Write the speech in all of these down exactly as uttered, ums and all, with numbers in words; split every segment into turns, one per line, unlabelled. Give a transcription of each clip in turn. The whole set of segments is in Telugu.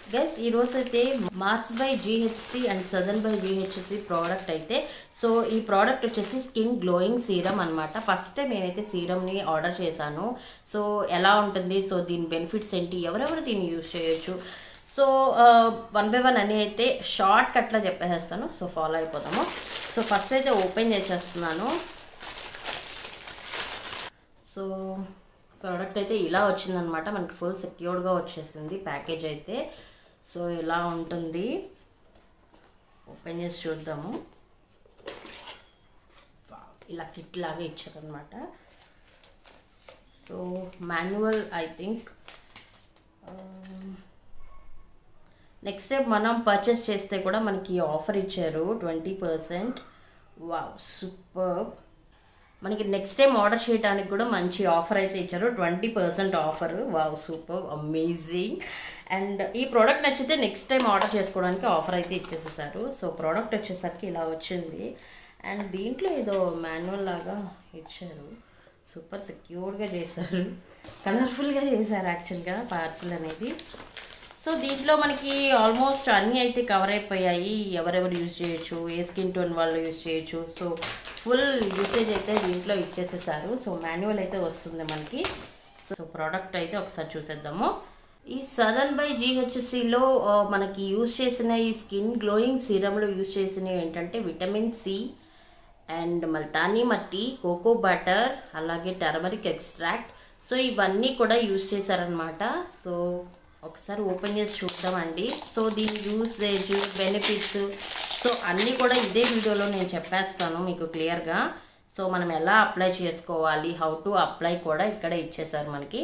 గైస్ ఈ రోజు అయితే Mars by GHC and Southern by GHC product అయితే సో ఈ ప్రోడక్ట్ వచ్చేసి స్కిన్ గ్లోయింగ్ సీరం అనమాట. ఫస్ట్ టైం నేనైతే సీరమ్ని ఆర్డర్ చేశాను. సో ఎలా ఉంటుంది, సో దీని బెనిఫిట్స్ ఏంటి, ఎవరెవరు దీన్ని యూజ్ చేయొచ్చు, సో వన్ బై వన్ అని అయితే షార్ట్ కట్లో చెప్పేసేస్తాను. సో ఫాలో అయిపోతాము. సో ఫస్ట్ అయితే ఓపెన్ చేసేస్తున్నాను. సో ప్రోడక్ట్ అయితే ఇలా వచ్చిందనమాట. మనకి ఫుల్ సెక్యూర్డ్గా వచ్చేసింది ప్యాకేజ్ అయితే. సో ఇలా ఉంటుంది, ఓపెన్ చేసి చూద్దాము. ఇలా కిట్ లాగా ఇచ్చారనమాట. So manual I think. Next time మనం పర్చేస్ చేస్తే కూడా మనకి ఆఫర్ ఇచ్చారు ట్వంటీ పర్సెంట్. Wow super. మనకి నెక్స్ట్ టైం ఆర్డర్ చేయడానికి కూడా మంచి ఆఫర్ అయితే ఇచ్చారు, twenty percent offer. Wow super amazing. And ఈ ప్రోడక్ట్ నచ్చితే నెక్స్ట్ టైం ఆర్డర్ చేసుకోవడానికి ఆఫర్ అయితే ఇచ్చేసేసారు. సో ప్రోడక్ట్ వచ్చేసరికి ఇలా వచ్చింది. అండ్ దీంట్లో ఏదో మాన్యువల్ లాగా ఇచ్చారు. సూపర్ సెక్యూర్డ్గా చేశారు, కలర్ఫుల్గా చేశారు యాక్చువల్గా పార్సల్ అనేది. సో దీంట్లో మనకి ఆల్మోస్ట్ అన్నీ అయితే కవర్ అయిపోయాయి. ఎవరెవరు యూజ్ చేయొచ్చు, ఏ స్కిన్ టోన్ వాళ్ళు యూజ్ చేయొచ్చు. సో ఫుల్ యూసేజ్ అయితే దీంట్లో ఇచ్చేసేసారు. సో మాన్యువల్ అయితే వస్తుంది మనకి. సో ప్రోడక్ట్ అయితే ఒకసారి చూసేద్దాము. ఈ సదర్న్ బై జీహెచ్సిలో మనకి యూజ్ చేసిన ఈ స్కిన్ గ్లోయింగ్ సీరంలో యూజ్ చేసినవి ఏంటంటే vitamin C and Multani mitti, cocoa butter, అలాగే టర్మరిక్ ఎక్స్ట్రాక్ట్. సో ఇవన్నీ కూడా యూజ్ చేశారనమాట. సో ఒకసారి ఓపెన్ చేసి చూద్దామండి. సో దీని యూసేజ్, బెనిఫిట్స్, సో అన్నీ కూడా ఇదే వీడియోలో నేను చెప్పేస్తాను మీకు క్లియర్గా. సో మనం ఎలా అప్లై చేసుకోవాలి, హౌ టు అప్లై కూడా ఇక్కడ ఇచ్చేసారు మనకి.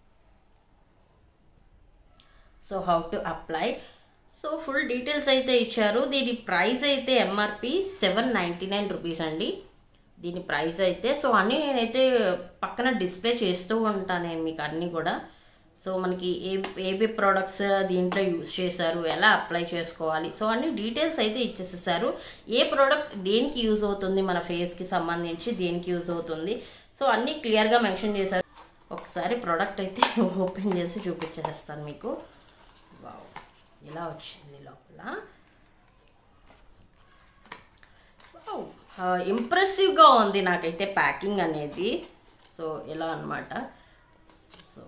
So how to apply, so full details అయితే ఇచ్చారు. దీని ప్రైస్ అయితే MRP seven ninety nine rupees అండి దీని ప్రైస్ అయితే. సో అన్నీ నేనైతే పక్కన డిస్ప్లే చేస్తూ ఉంటాను నేను మీకు అన్నీ కూడా. సో మనకి ఏ ఏబీ ప్రోడక్ట్స్ దీంట్లో యూజ్ చేశారు, ఎలా అప్లై చేసుకోవాలి, సో అన్ని డీటెయిల్స్ అయితే ఇచ్చేసేసారు. ఏ ప్రోడక్ట్ దేనికి యూజ్ అవుతుంది, మన ఫేస్కి సంబంధించి దేనికి యూజ్ అవుతుంది, సో అన్నీ క్లియర్గా మెన్షన్ చేశారు. ఒకసారి ప్రోడక్ట్ అయితే ఓపెన్ చేసి చూపించేస్తాను మీకు. వావ్ ఇలా వచ్చింది లోపల. వావ్ ఇంప్రెసివ్గా ఉంది నాకైతే ప్యాకింగ్ అనేది. సో ఇలా అనమాట. సో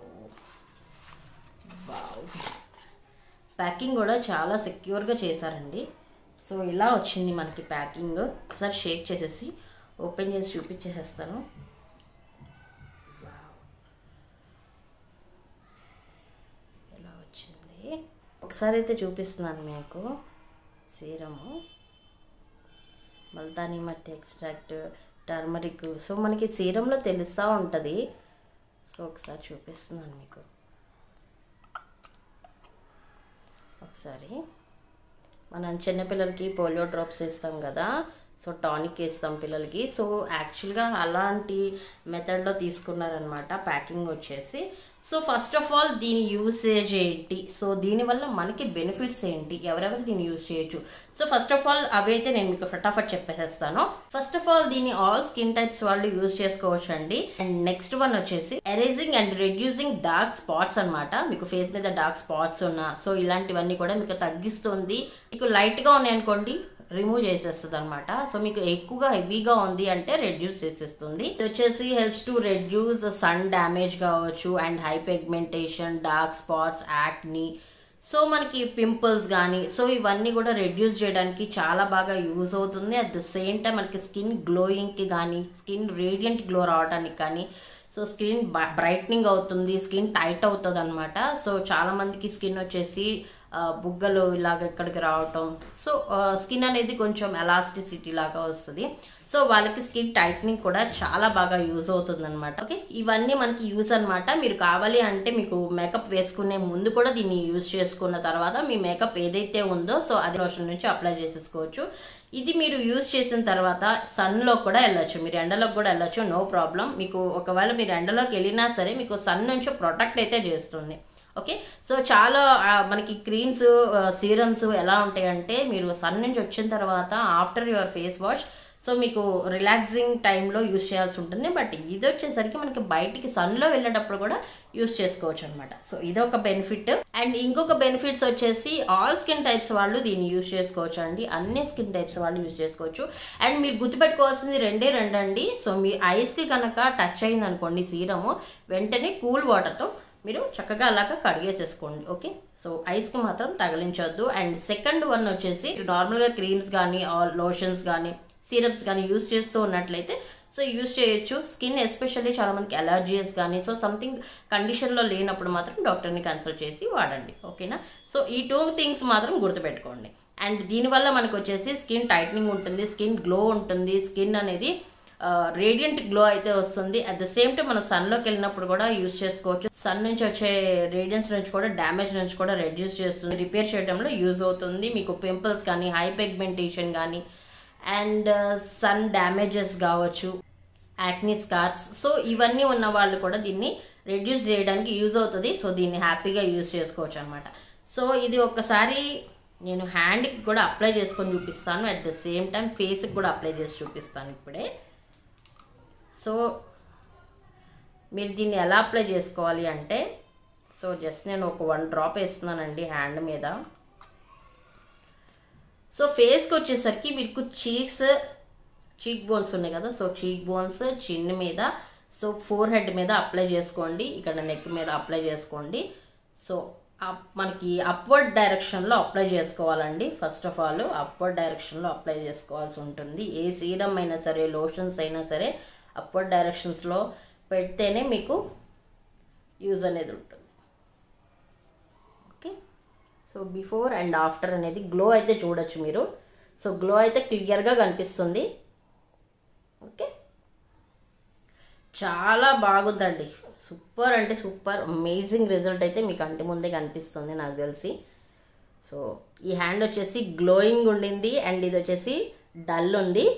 వావ్ ప్యాకింగ్ కూడా చాలా సెక్యూర్గా చేశారండి. సో ఇలా వచ్చింది మనకి ప్యాకింగ్. ఒకసారి షేక్ చేసేసి ఓపెన్ చేసి చూపించేసేస్తాను. వావ్ ఇలా వచ్చింది. ఒకసారి అయితే చూపిస్తున్నాను మీకు. సీరము, మల్తానీ మట్టి ఎక్స్ట్రాక్ట్, టర్మరిక్, సో మనకి సీరంలో తెలుస్తూ ఉంటుంది. సో ఒకసారి చూపిస్తున్నాను మీకు. ఒకసారి మనం చిన్నపిల్లలకి పోలియో డ్రాప్స్ ఇస్తాం కదా, సో టానిక్ ఇస్తాం పిల్లలకి. సో యాక్చువల్గా అలాంటి మెథడ్లో తీసుకున్నారనమాట ప్యాకింగ్ వచ్చేసి. సో ఫస్ట్ ఆఫ్ ఆల్ దీని యూసేజ్ ఏంటి, సో దీనివల్ల మనకి బెనిఫిట్స్ ఏంటి, ఎవరెవరు దీన్ని యూజ్ చేయొచ్చు. సో ఫస్ట్ ఆఫ్ ఆల్ అవి అయితే నేను మీకు ఫటాఫట్ చెప్పేసేస్తాను. ఫస్ట్ ఆఫ్ ఆల్ దీన్ని ఆల్ స్కిన్ టైప్స్ వాళ్ళు యూజ్ చేసుకోవచ్చు అండి. అండ్ నెక్స్ట్ వన్ వచ్చేసి erasing and reducing dark spots అనమాట. మీకు ఫేస్ మీద డార్క్ స్పాట్స్ ఉన్నా సో ఇలాంటివన్నీ కూడా మీకు తగ్గిస్తుంది. మీకు లైట్గా ఉన్నాయి అనుకోండి రిమూవ్ చేసేస్తుంది అనమాట. సో మీకు ఎక్కువగా హెవీగా ఉంది అంటే రెడ్యూస్ చేసేస్తుంది. ఇది వచ్చేసి helps to reduce sun damage కావచ్చు and high pigmentation, dark spots, acne, so మనకి పింపుల్స్ కానీ సో ఇవన్నీ కూడా రెడ్యూస్ చేయడానికి చాలా బాగా యూజ్ అవుతుంది. అట్ ద సేమ్ టైం మనకి స్కిన్ గ్లోయింగ్కి కానీ, స్కిన్ రేడియంట్ గ్లో రావడానికి కానీ, సో స్కిన్ బ్రైట్నింగ్ అవుతుంది, స్కిన్ టైట్ అవుతుంది అనమాట. సో చాలా మందికి స్కిన్ వచ్చేసి బుగ్గలు ఇలాగ ఇక్కడికి రావటం, సో స్కిన్ అనేది కొంచెం ఎలాస్టిసిటీ లాగా వస్తుంది. సో వాళ్ళకి స్కిన్ టైట్నింగ్ కూడా చాలా బాగా యూజ్ అవుతుంది అనమాట. ఓకే, ఇవన్నీ మనకి యూజ్ అనమాట. మీరు కావాలి అంటే మీకు మేకప్ వేసుకునే ముందు కూడా దీన్ని యూజ్ చేసుకున్న తర్వాత మీ మేకప్ ఏదైతే ఉందో సో అది లోషన్ నుంచి అప్లై చేసేసుకోవచ్చు. ఇది మీరు యూజ్ చేసిన తర్వాత సన్లో కూడా వెళ్ళొచ్చు, మీరు ఎండలోకి కూడా వెళ్ళొచ్చు, నో ప్రాబ్లం. మీకు ఒకవేళ మీరు ఎండలోకి వెళ్ళినా సరే మీకు సన్ నుంచి ప్రొటెక్ట్ అయితే చేస్తుంది. ఓకే, సో చాలా మనకి క్రీమ్స్, సీరమ్స్ ఎలా ఉంటాయంటే మీరు సన్ నుంచి వచ్చిన తర్వాత after your face wash so మీకు రిలాక్సింగ్ టైంలో యూస్ చేయాల్సి ఉంటుంది. బట్ ఇది వచ్చేసరికి మనకి బయటికి సన్లో వెళ్ళేటప్పుడు కూడా యూస్ చేసుకోవచ్చు అనమాట. సో ఇదొక బెనిఫిట్. అండ్ ఇంకొక బెనిఫిట్స్ వచ్చేసి ఆల్ స్కిన్ టైప్స్ వాళ్ళు దీన్ని యూస్ చేసుకోవచ్చు అండి. అన్ని స్కిన్ టైప్స్ వాళ్ళు యూస్ చేసుకోవచ్చు. అండ్ మీరు గుర్తుపెట్టుకోవాల్సింది రెండే రెండండి. సో మీ ఐస్కి కనుక టచ్ అయింది అనుకోండి సీరము, వెంటనే కూల్ వాటర్తో మీరు చక్కగా అలాగా కడిగేసేసుకోండి. ఓకే, సో ఐస్కి మాత్రం తగిలించొద్దు. అండ్ సెకండ్ వన్ వచ్చేసి నార్మల్గా క్రీమ్స్ కానీ ఆర్ లోషన్స్ కానీ సీరమ్స్ కానీ యూస్ చేస్తూ ఉన్నట్లయితే సో యూస్ చేయొచ్చు. స్కిన్ ఎస్పెషల్లీ చాలా మందికి అలర్జీస్ కానీ సో సంథింగ్ కండిషన్లో లేనప్పుడు మాత్రం డాక్టర్ని కన్సల్ట్ చేసి వాడండి. ఓకేనా, సో ఈ టూ థింగ్స్ మాత్రం గుర్తుపెట్టుకోండి. అండ్ దీనివల్ల మనకు వచ్చేసి స్కిన్ టైట్నింగ్ ఉంటుంది, స్కిన్ గ్లో ఉంటుంది, స్కిన్ అనేది రేడియంట్ గ్లో అయితే వస్తుంది. అట్ ద సేమ్ టైం మనం సన్లోకి వెళ్ళినప్పుడు కూడా యూస్ చేసుకోవచ్చు. సన్ నుంచి వచ్చే రేడియన్స్ నుంచి కూడా డ్యామేజ్ నుంచి కూడా రెడ్యూస్ చేస్తుంది, రిపేర్ చేయడంలో యూజ్ అవుతుంది. మీకు పింపుల్స్ కానీ హై పిగ్మెంటేషన్ కానీ అండ్ సన్ డ్యామేజెస్ కావచ్చు, యాక్నీ స్కార్స్, సో ఇవన్నీ ఉన్న వాళ్ళు కూడా దీన్ని రెడ్యూస్ చేయడానికి యూజ్ అవుతుంది. సో దీన్ని హ్యాపీగా యూజ్ చేసుకోవచ్చు అనమాట. సో ఇది ఒక్కసారి నేను హ్యాండ్కి కూడా అప్లై చేసుకొని చూపిస్తాను, అట్ ద సేమ్ టైం ఫేస్కి కూడా అప్లై చేసి చూపిస్తాను ఇప్పుడే. సో మీరు దీన్ని ఎలా అప్లై చేసుకోవాలి అంటే సో జస్ట్ నేను ఒక వన్ డ్రాప్ వేస్తున్నానండి హ్యాండ్ మీద. సో ఫేస్కి వచ్చేసరికి మీకు చీక్స్ చీక్ బోన్స్ ఉన్నాయి కదా, సో చీక్ బోన్స్, చిన్ మీద, సో ఫోర్ హెడ్ మీద అప్లై చేసుకోండి, ఇక్కడ నెక్ మీద అప్లై చేసుకోండి. సో మనకి అప్వర్డ్ డైరెక్షన్లో అప్లై చేసుకోవాలండి. ఫస్ట్ ఆఫ్ ఆల్ అప్వర్డ్ డైరెక్షన్లో అప్లై చేసుకోవాల్సి ఉంటుంది. ఏ సీరమ్ అయినా సరే, లోషన్స్ అయినా సరే అప్వర్డ్ డైరెక్షన్స్లో పెడితేనే మీకు యూజ్ అనేది ఉంటుంది. Okay, so before and after అనేది గ్లో అయితే చూడొచ్చు మీరు. సో గ్లో అయితే క్లియర్గా కనిపిస్తుంది. ఓకే, చాలా బాగుందండి, సూపర్ అంటే సూపర్, అమేజింగ్ రిజల్ట్ అయితే మీకు కంటి ముందే కనిపిస్తుంది నాకు తెలిసి. సో ఈ హ్యాండ్ వచ్చేసి గ్లోయింగ్ ఉండింది అండ్ ఇది వచ్చేసి డల్ ఉంది.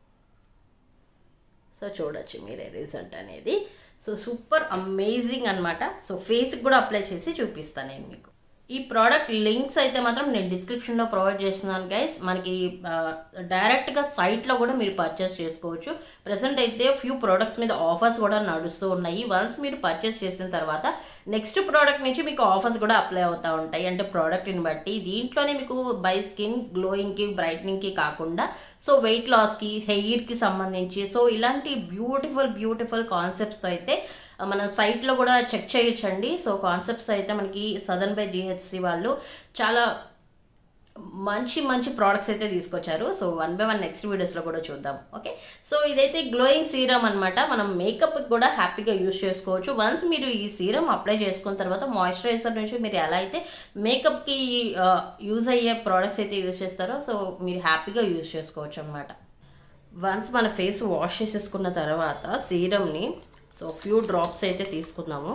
సో చూడొచ్చు మీరే రిజల్ట్ అనేది. సో సూపర్ అమేజింగ్ అనమాట. సో ఫేస్కి కూడా అప్లై చేసి చూపిస్తాను నేను మీకు. ఈ ప్రోడక్ట్ లింక్స్ అయితే మాత్రం నేను డిస్క్రిప్షన్లో ప్రొవైడ్ చేస్తున్నాను గైస్. మనకి డైరెక్ట్గా సైట్లో కూడా మీరు పర్చేస్ చేసుకోవచ్చు. ప్రెసెంట్ అయితే ఫ్యూ ప్రోడక్ట్స్ మీద ఆఫర్స్ కూడా నడుస్తూ ఉన్నాయి. వన్స్ మీరు పర్చేస్ చేసిన తర్వాత నెక్స్ట్ ప్రోడక్ట్ నుంచి మీకు ఆఫర్స్ కూడా అప్లై అవుతూ ఉంటాయి, అంటే ప్రోడక్ట్ని బట్టి. దీంట్లోనే మీకు బై స్కిన్ గ్లోయింగ్కి, బ్రైట్నింగ్కి కాకుండా సో వెయిట్ లాస్కి, హెయిర్కి సంబంధించి సో ఇలాంటి బ్యూటిఫుల్ బ్యూటిఫుల్ కాన్సెప్ట్స్తో అయితే మన సైట్లో కూడా చెక్ చేయొచ్చండి. సో కాన్సెప్ట్స్ అయితే మనకి సదర్న్ బై జిహెచ్సి వాళ్ళు చాలా మంచి మంచి ప్రోడక్ట్స్ అయితే తీసుకొచ్చారు. So one by one next వీడియోస్లో కూడా చూద్దాం. ఓకే, సో ఇదైతే గ్లోయింగ్ సీరమ్ అనమాట. మనం మేకప్కి కూడా హ్యాపీగా యూజ్ చేసుకోవచ్చు. వన్స్ మీరు ఈ సీరమ్ అప్లై చేసుకున్న తర్వాత మాయిశ్చరైజర్ నుంచి మీరు ఎలా అయితే మేకప్కి యూజ్ అయ్యే ప్రోడక్ట్స్ అయితే యూజ్ చేస్తారో సో మీరు హ్యాపీగా యూజ్ చేసుకోవచ్చు అనమాట. వన్స్ మన ఫేస్ వాష్ చేసేసుకున్న తర్వాత సీరమ్ని సో ఫ్యూ డ్రాప్స్ అయితే తీసుకుందాము.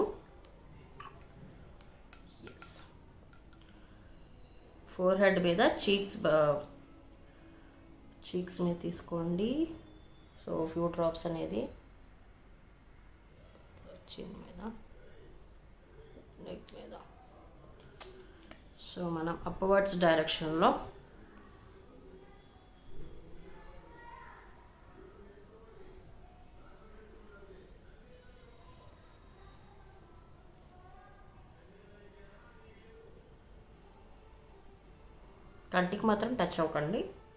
ఫోర్ హెడ్ మీద, చీక్స్ చీక్స్ మీద తీసుకోండి. సో ఫ్యూ డ్రాప్స్ అనేది చిన్ మీద, నెక్ మీద. సో మనం అప్వర్డ్స్ డైరెక్షన్లో కంటికి మాత్రం టచ్ అవ్వకండి.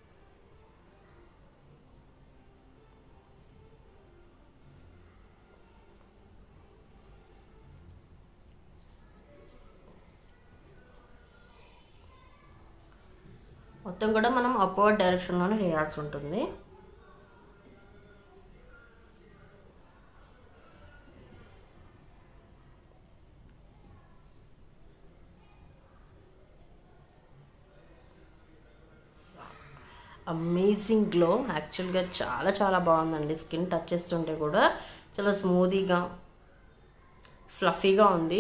మొత్తం కూడా మనం అప్వర్డ్ డైరెక్షన్లోనే చేయాల్సి ఉంటుంది. అమేజింగ్ గ్లో, యాక్చువల్గా చాలా చాలా బాగుందండి. స్కిన్ టచ్ చేస్తుంటే కూడా చాలా స్మూదీగా, ఫ్లఫీగా ఉంది.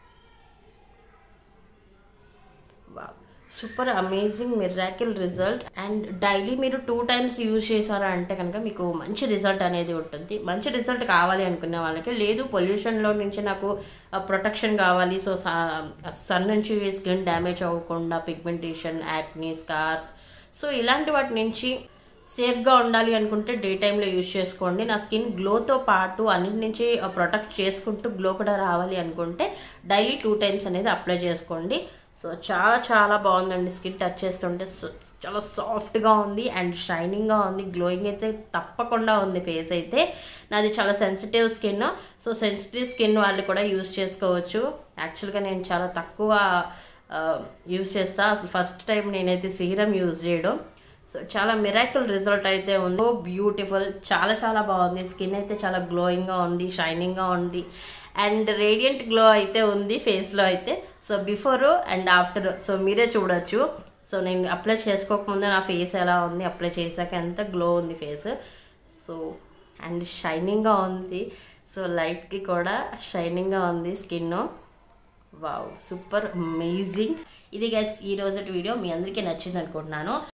Super amazing miracle result. And daily మీరు టూ టైమ్స్ యూజ్ చేశారా అంటే కనుక మీకు మంచి రిజల్ట్ అనేది ఉంటుంది. మంచి రిజల్ట్ కావాలి అనుకునే వాళ్ళకి, లేదు పొల్యూషన్లో నుంచి నాకు ప్రొటెక్షన్ కావాలి, సో సన్ నుంచి స్కిన్ డ్యామేజ్ అవ్వకుండా, పిగ్మెంటేషన్, యాక్నీ, స్కార్స్, సో ఇలాంటి వాటి నుంచి సేఫ్గా ఉండాలి అనుకుంటే డే టైంలో యూజ్ చేసుకోండి. నా స్కిన్ గ్లోతో పాటు అన్నిటి నుంచి ప్రొటెక్ట్ చేసుకుంటూ గ్లో కూడా రావాలి అనుకుంటే డైలీ టూ టైమ్స్ అనేది అప్లై చేసుకోండి. సో చాలా చాలా బాగుందండి. స్కిన్ టచ్ చేస్తుంటే చాలా సాఫ్ట్గా ఉంది అండ్ షైనింగ్గా ఉంది. గ్లోయింగ్ అయితే తప్పకుండా ఉంది. ఫేస్ అయితే నాది చాలా sensitive skin. So sensitive skin వాళ్ళు కూడా యూజ్ చేసుకోవచ్చు. యాక్చువల్గా నేను చాలా తక్కువ యూజ్ చేస్తా. అసలు ఫస్ట్ టైం నేనైతే సీరం యూజ్ చేయడం. సో చాలా మిరాకిల్ రిజల్ట్ అయితే ఉంది. బ్యూటిఫుల్, చాలా చాలా బాగుంది. స్కిన్ అయితే చాలా గ్లోయింగ్గా ఉంది, షైనింగ్గా ఉంది అండ్ రేడియంట్ గ్లో అయితే ఉంది ఫేస్లో అయితే. So before and after so మీరే చూడొచ్చు. సో నేను అప్లై చేసుకోకముందు నా ఫేస్ ఎలా ఉంది, అప్లై చేశాక ఎంత గ్లో ఉంది ఫేస్. సో అండ్ షైనింగ్గా ఉంది. సో లైట్కి కూడా షైనింగ్గా ఉంది స్కిన్. Wow, super amazing. ఇది గైస్ ఈ రోజు వీడియో మీ అందరికీ నచ్చింది అనుకుంటున్నాను.